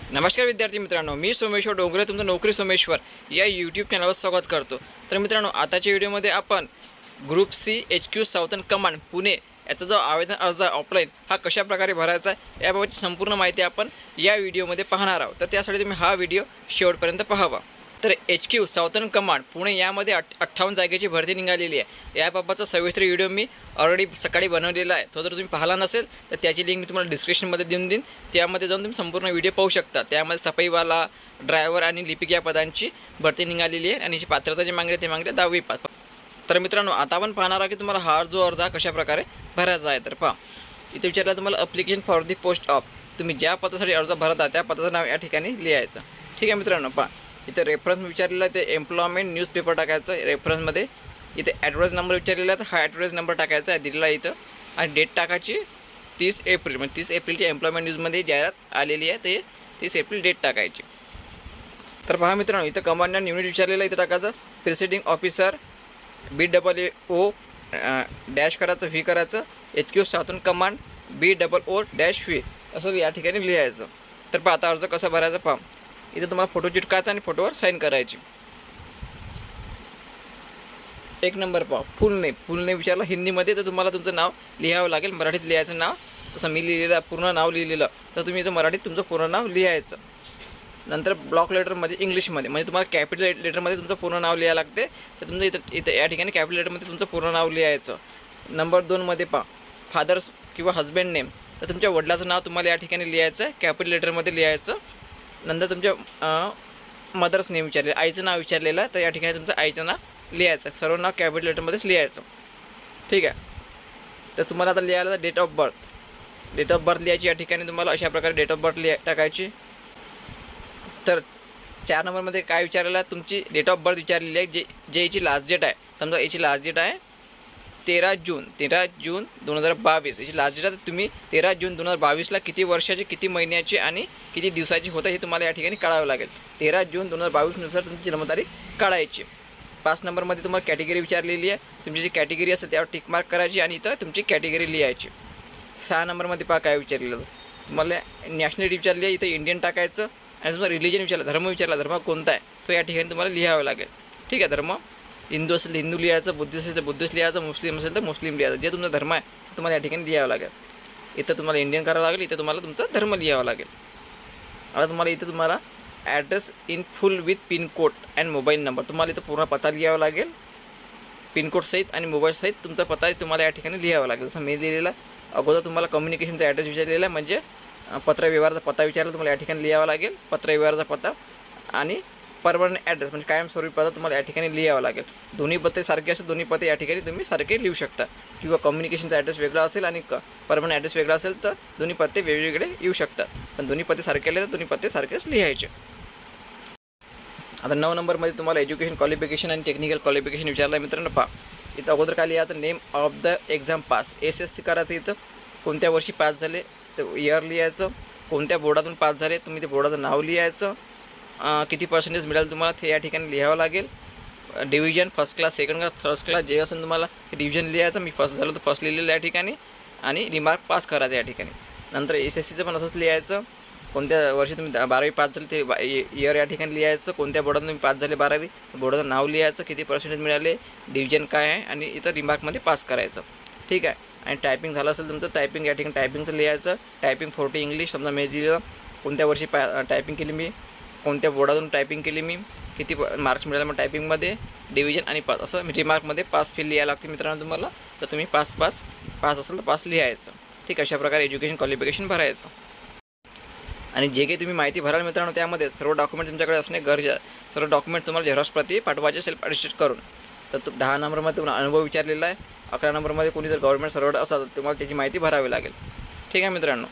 नमस्कार विद्यार्थी मित्रांनो, मी सोमेश्वर डोंगरे तुमचं नोकरी सोमेश्वर या यूट्यूब चॅनलवर स्वागत करतो। तर मित्रांनो, आताच्या व्हिडिओमध्ये आपण group C HQ southern command Pune याचा जो आवेदन अर्ज ऑफलाईन हा कशा प्रकारे भरायचा याबाबतची संपूर्ण माहिती आपण या व्हिडिओमध्ये पाहणार आहोत। तर त्यासाठी तुम्ही हा व्हिडिओ शेवटपर्यंत पाहावा। तर HQ साऊथर्न कमांड पुणे यामध्ये 58 जागेची भरती निघालेली आहे। याबाबतचा सविस्तर व्हिडिओ मी ऑलरेडी सकाळी बनवलेला आहे। तो जर तुम्ही पाहिला नसेल तर त्याची लिंक मी तुम्हाला डिस्क्रिप्शनमध्ये देऊन देईन, त्यामध्ये जाऊन तुम्ही संपूर्ण व्हिडिओ पाहू शकता। त्यामध्ये सफाईवाला, ड्रायव्हर आणि लिपिक या पदांची भरती निघालेली आहे आणि जी पात्रता जी मागणी ते मागणी 10वी पास। तर मित्रांनो, आता आपण पाहणार आहोत की तुम्हाला हा जो अर्ज कशा प्रकारे भरायचा आहे। तर पहा, इथे विचारलं तुम्हाला application for the post of, तुम्ही ज्या पदासाठी अर्ज भरत आहात त्या पदाचं नाव या ठिकाणी लिहायचं। ठीक आहे मित्रांनो, पहा इथे रेफरन्स विचारलेला आहे, ते एम्प्लॉयमेंट न्यूजपेपर टाकायचं रेफरन्समध्ये। इथे ॲड्रेस नंबर विचारलेला आहे, तर हा ॲड्रेस नंबर टाकायचा आहे दिलेला इथं, आणि डेट टाकायची 30 एप्रिल, म्हणजे 30 एप्रिलची एम्प्लॉयमेंट न्यूजमध्ये जाहिरात आलेली आहे, ते 30 एप्रिल डेट टाकायची। तर पहा मित्रांनो, इथं कमांडर युनिट विचारलेलं आहे, इथं टाकायचं प्रिसिडिंग ऑफिसर BOO डॅश करायचं, व्ही करायचं, HQ southern command BOO dash V असं या ठिकाणी लिहायचं। तर पहा आता अर्ज कसा भरायचा पहा, इथे तुम्हाला फोटो चिटकायचा आणि फोटोवर साईन करायची। एक नंबर पहा, फुल नेम विचारला हिंदीमध्ये, तर तुम्हाला तुमचं नाव लिहावं लागेल, मराठीत लिहायचं नाव, तसं मी लिहिलेलं पूर्ण नाव लिहिलेलं, तर तुम्ही इथं मराठीत तुमचं पूर्ण नाव लिहायचं। नंतर ब्लॉक लेटरमध्ये इंग्लिशमध्ये, म्हणजे तुम्हाला कॅपिटल लेटरमध्ये तुमचं पूर्ण नाव लिहायला लागते, तर तुमचं इथं या ठिकाणी कॅपिटल लेटरमध्ये तुमचं पूर्ण नाव लिहायचं। नंबर 2मध्ये पहा, फादर्स किंवा हजबंड नेम, तर तुमच्या वडिलाचं नाव तुम्हाला या ठिकाणी लिहायचं आहे, कॅपिटल लेटरमध्ये लिहायचं। नंतर तुमच्या मदर्स नेम विचारले, आईचं नाव विचारलेलं आहे, तर या ठिकाणी तुमचं आईचं नाव लिहायचं, सर्व नाव कॅपिटल लेटरमध्येच लिहायचं। ठीक आहे, तर तुम्हाला आता लिहायला डेट ऑफ बर्थ लिहायची, या ठिकाणी तुम्हाला अशा प्रकारे डेट ऑफ बर्थ टाकायची। तर 4 नंबरमध्ये काय विचारलेलं आहे, तुमची डेट ऑफ बर्थ विचारलेली आहे, जे याची लास्ट डेट आहे, समजा याची लास्ट डेट आहे 13 जून 2022 याची लास्ट डेट आहे, तर तुम्ही 13 जून 2022ला किती वर्षाचे, किती महिन्याचे आणि किती दिवसाची होतं हे तुम्हाला या ठिकाणी काढावं लागेल। 13 जून 2022 नुसार तुमची जन्मतारीख काढायची। 5 नंबरमध्ये तुम्हाला कॅटेगरी विचारलेली आहे, तुमची जी कॅटेगरी असेल त्यावर टिक मार्क करायची आणि इथं तुमची कॅटेगरी लिहायची। 6 नंबरमध्ये पहा काय विचारलेलं, तुम्हाला नॅशनॅलिटी विचारली आहे, इथं इंडियन टाकायचं, आणि तुम्हाला रिलिजन विचारला, धर्म विचारला, धर्म कोणता आहे तो या ठिकाणी तुम्हाला लिहावं लागेल। ठीक आहे, धर्म हिंदू असेल तर हिंदू लिहायचं, बुद्धिस्ट असेल तर बुद्धिस्ट लिहायचं, मुस्लिम असेल तर मुस्लिम लिहायचं, जे तुमचा धर्म आहे तो तुम्हाला या ठिकाणी लिहावं लागेल। इथं तुम्हाला इंडियन करावं लागेल, इथं तुम्हाला तुमचा धर्म लिहावं लागेल। आता तुम्हाला इथं तुम्हाला address in full with pincode and mobile number, तुम्हाला इथं पूर्ण पत्ता लिहावा लागेल, पिनकोड सहित आणि मोबाईल सहित तुमचा पत्ता तुम्हाला या ठिकाणी लिहावा लागेल। जसं मी लिहिलेला अगोदर तुम्हाला कम्युनिकेशनचा ॲड्रेस विचारलेला आहे, म्हणजे पत्रव्यवहाराचा पत्ता विचारला तुम्हाला या ठिकाणी लिहावा लागेल, पत्रव्यवहाराचा पत्ता, आणि परमनंट ॲड्रेस म्हणजे कायमस्वरूपी पत्ता तुम्हाला या ठिकाणी लिहावा लागेल। दोन्ही पत्ते सारखे असेल, दोन्ही पत्ते या ठिकाणी तुम्ही सारखे लिहू शकता, किंवा कम्युनिकेशनचा ॲड्रेस वेगळा असेल आणि परमनंट ॲड्रेस वेगळा असेल तर दोन्ही पत्ते वेगवेगळे येऊ शकतात, पण दोन्ही पत्ते सारखे आले तर दोन्ही पत्ते सारखेच लिहायचे। आता 9 नंबरमध्ये तुम्हाला एज्युकेशन क्वालिफिकेशन आणि टेक्निकल क्वालिफिकेशन विचारलं आहे। मित्रांनो पहा, इथं अगोदर काय लिहायचं, name of the exam pass, SSC करायचं, इथं कोणत्या वर्षी पास झाले तर इयर लिहायचं, कोणत्या बोर्डातून पास झाले तुम्ही ते बोर्डाचं नाव लिहायचं, किती पर्सेंटेज मिळालं तुम्हाला ते या ठिकाणी लिहावं लागेल, division first class, second class, third class जे असेल तुम्हाला डिव्हिजन लिहायचं, मी फर्स्ट झालो तर फर्स्ट लिहिलेलं या ठिकाणी, आणि रिमार्क पास करायचं या ठिकाणी। नंतर SSCचं पण असंच लिहायचं, कोणत्या वर्षी तुम्ही 12वी पास झाले ते इयर या ठिकाणी लिहायचं, कोणत्या बोर्डातून तुम्ही पास झाले 12वी बोर्डाचं नाव लिहायचं, किती पर्सेंटेज मिळाले, डिव्हिजन काय आहे, आणि इथं रिमार्कमध्ये पास करायचं। ठीक आहे, आणि टायपिंग झालं असेल तुमचं टायपिंग या ठिकाणी टायपिंगचं लिहायचं, टायपिंग 40 इंग्लिश, समजा मी लिहिलं कोणत्या वर्षी टायपिंग केली मी, कोणत्या बोर्डातून टायपिंग केली मी, किती मार्क्स मिळाले मग टायपिंगमध्ये, डिव्हिजन आणि पास, असं रिमार्कमध्ये पास फील लिहायला लागते मित्रांनो तुम्हाला, तर तुम्ही पास असेल तर पास लिहायचं। ठीक, अशा प्रकारे एज्युकेशन क्वालिफिकेशन भरायचं। आणि जे काही तुम्ही माहिती भराल मित्रांनो त्यामध्ये सर्व डॉक्युमेंट तुमच्याकडे असणे गरजेचं आहे, सर्व डॉक्युमेंट तुम्हाला झेरॉक्स प्रती पाठवायचे सेल्फ अटेस्टेड करून। तर 10 नंबरमध्ये तुम्हाला अनुभव विचारलेला आहे, 11 नंबरमध्ये कोणी जर गव्हर्नमेंट सर्व्हंट असाल तर तुम्हाला त्याची माहिती भरावी लागेल। ठीक आहे मित्रांनो,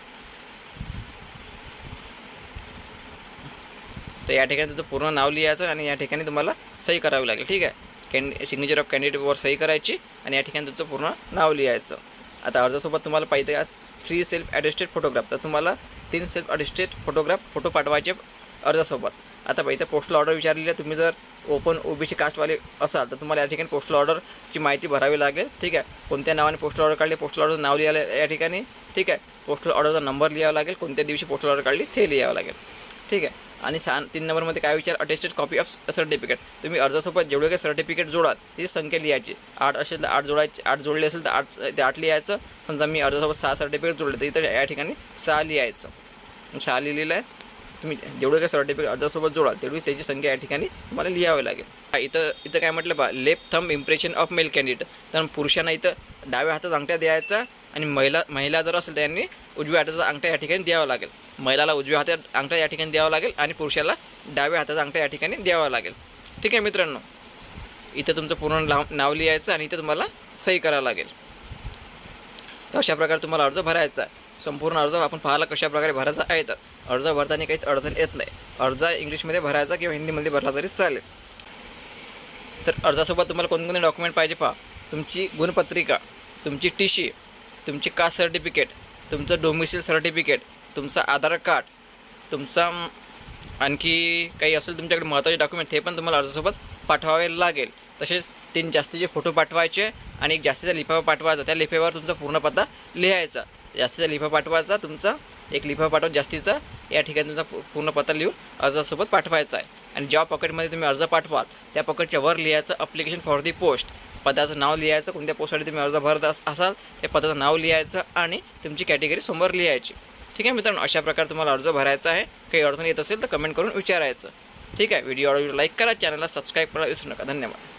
तर या ठिकाणी तुझं पूर्ण नाव लिहायचं आणि या ठिकाणी तुम्हाला सही करावी लागेल। ठीक आहे, सिग्नेचर ऑफ कॅन्डिडेटवर सही करायची आणि या ठिकाणी तुमचं पूर्ण नाव लिहायचं। आता अर्जासोबत तुम्हाला पाहिजे 3 सेल्फ अटेस्टेड फोटोग्राफ, तर तुम्हाला 3 सेल्फ अटेस्टेड फोटो पाठवायचे अर्जासोबत। आता इथं पोस्टल ऑर्डर विचारलेली आहे, तुम्ही जर ओपन OBC कास्टवाले असाल तर तुम्हाला या ठिकाणी पोस्टल ऑर्डरची माहिती भरावी लागेल। ठीक आहे, कोणत्या नावाने पोस्टल ऑर्डर काढली, पोस्टल ऑर्डरचं नाव लिहायला या ठिकाणी। ठीक आहे, पोस्टल ऑर्डरचा नंबर लिहावा लागेल, कोणत्या दिवशी पोस्टल ऑर्डर काढली ते लिहावं लागेल। ठीक आहे. आणि 3 नंबरमध्ये काय विचार, अटेस्टेड कॉपी ऑफ सर्टिफिकेट. तुम्ही अर्जासोबत जेवढे काही सर्टिफिकेट जोडाल त्याची संख्या लिहायची. 8 असेल तर 8 जोडायची, 8 जोडले असेल तर 8 लिहायचं. समजा मी अर्जासोबत 6 सर्टिफिकेट जोडले तर इथं या ठिकाणी 6 लिहायचं. 6 लिहिलेलं आहे. तुम्ही जेवढे काही सर्टिफिकेट अर्जासोबत जोडाल तेवढी त्याची संख्या या ठिकाणी तुम्हाला लिहावी लागेल. इथं काय म्हटलं बा, left thumb impression of male candidate. तर पुरुषांना इथं डाव्या हाताचा अंगठा द्यायचा आणि महिला जर असेल त्यांनी उजव्या हाताचा अंगठा या ठिकाणी द्यावा लागेल. महिलाला उजव्या हाताचा अंगठा या ठिकाणी द्यावा लागेल आणि पुरुषाला डाव्या हाताचा अंगठा या ठिकाणी द्यावा लागेल. ठीक आहे मित्रांनो, इथं तुमचं पूर्ण नाव लिहायचं आणि इथं तुम्हाला सही करावं लागेल. तर अशा प्रकारे तुम्हाला अर्ज भरायचा आहे. संपूर्ण अर्ज आपण पाहायला कशा प्रकारे भरायचा आहे. तर अर्ज भरताना काहीच अडचण येत नाही. अर्ज इंग्लिशमध्ये भरायचा किंवा हिंदीमध्ये भरला तरी चालेल. तर अर्जासोबत तुम्हाला कोणकोणते डॉक्युमेंट पाहिजे पहा. तुमची गुणपत्रिका, तुमची TC, तुमची कास्ट सर्टिफिकेट, तुमचं डोमिसाईल सर्टिफिकेट, तुमचं आधार कार्ड, तुमचा आणखी काही असेल तुमच्याकडे महत्त्वाचे डॉक्युमेंट ते पण तुम्हाला अर्जासोबत पाठवावे लागेल. तसेच 3 जास्तीचे फोटो पाठवायचे आणि एक जास्तीचा लिफाफा पाठवायचा. त्या लिफाफ्यावर तुमचा पूर्ण पत्ता लिहायचा. जास्तीचा लिफाफा पाठवायचा, तुमचा एक लिफाफा पाठवा जास्तीचा, या ठिकाणी तुमचा पूर्ण पत्ता लिहून अर्जासोबत पाठवायचा आहे. आणि ज्या पॉकेटमध्ये तुम्ही अर्ज पाठवाल त्या पॉकेटच्या वर लिहायचं अप्लिकेशन फॉर दी पोस्ट. पदाचं नाव लिहायचं, कोणत्या पोस्टसाठी तुम्ही अर्ज भरत असाल त्या पदाचं नाव लिहायचं आणि तुमची कॅटेगरी समोर लिहायची. ठीक आहे मित्रांनो, अशा प्रकारे तुम्हाला अर्ज भरायचा आहे. काही अडचण येत असेल तर कमेंट करून विचारायचं. ठीक आहे. व्हिडिओ लाईक करा, चॅनलला सबस्क्राईब करायला विसरू नका. धन्यवाद.